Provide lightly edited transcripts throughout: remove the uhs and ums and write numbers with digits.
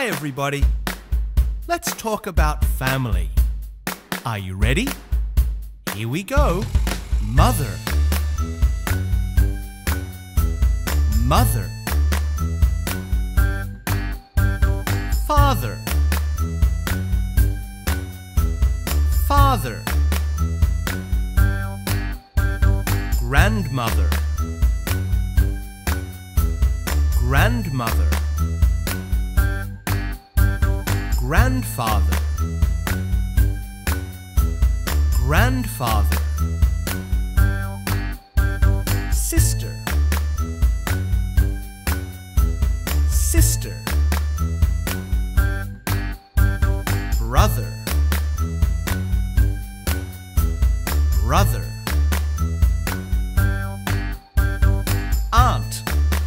Hi everybody. Let's talk about family. Are you ready? Here we go. Mother. Mother. Father. Father. Grandmother. Grandmother. Grandfather. Grandfather. Sister. Sister. Brother. Brother. Aunt.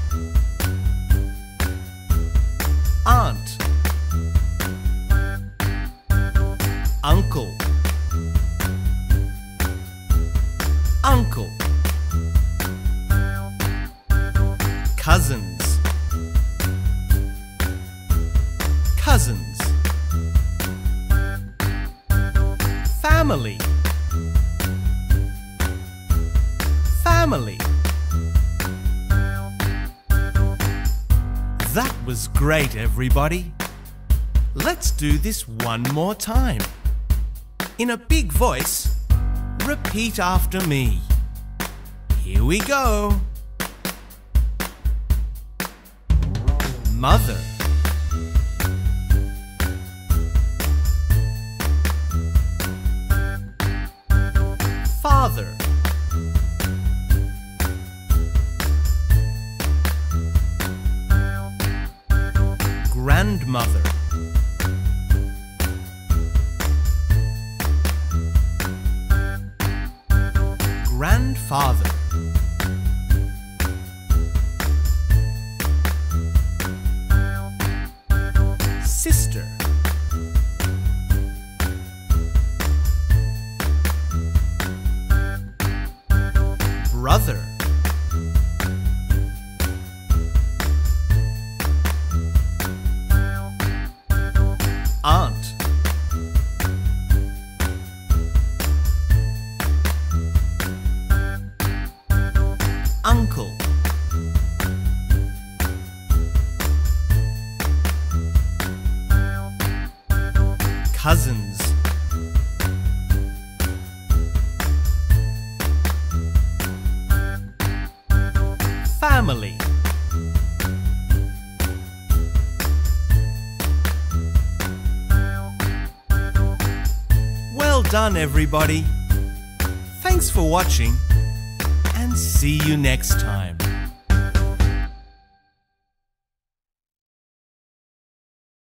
Aunt. Uncle. Uncle. Cousins. Cousins. Family. Family. That was great, everybody. Let's do this one more time. In a big voice, repeat after me. Here we go. Mother. Father. Grandmother. Grandfather. Sister. Brother. Aunt. Uncle. Cousins. Family. Well done, everybody. Thanks for watching, and see you next time.